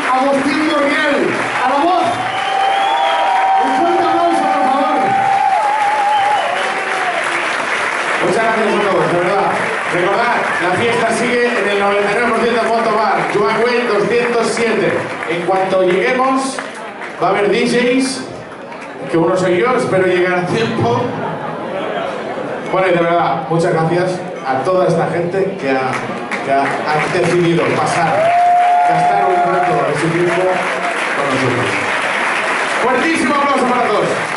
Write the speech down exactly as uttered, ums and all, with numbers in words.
Agustín Muriel, a la voz. Un fuerte aplauso, por favor. Muchas gracias a todos, de verdad. Recordad, la fiesta sigue en el noventa y nueve por ciento Fotobar, Joan Güell doscientos siete. En cuanto lleguemos, va a haber D Js, que uno soy yo, espero llegar a tiempo. Bueno, y de verdad, muchas gracias a toda esta gente que ha, que ha, ha decidido pasar, gastar un rato de su tiempo con nosotros. Fuertísimo aplauso para todos.